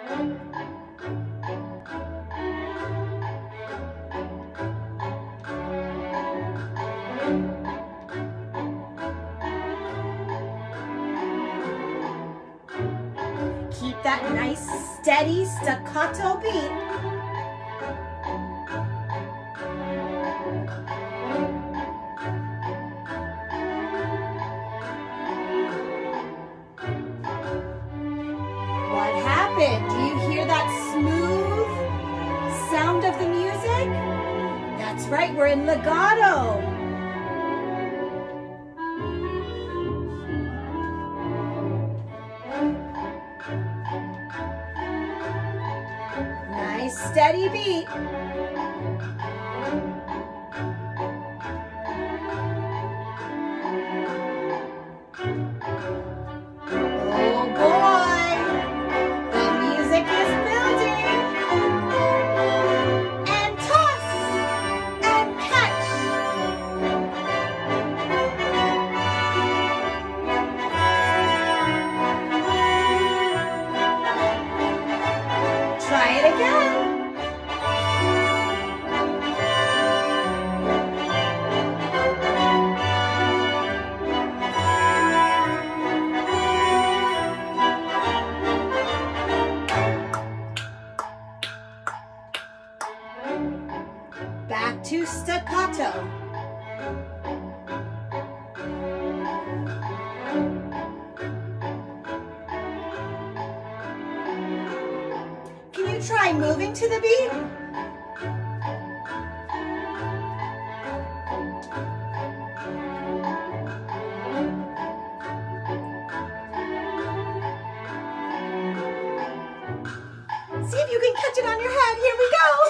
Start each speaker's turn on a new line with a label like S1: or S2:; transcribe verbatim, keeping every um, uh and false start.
S1: Keep that nice, steady staccato beat. What happened? Do you hear that smooth sound of the music? That's right, we're in legato. Nice steady beat. Oh boy, the music is building. And toss and catch. Try it again. Back to staccato. Can you try moving to the beat? See if you can catch it on your head. Here we go.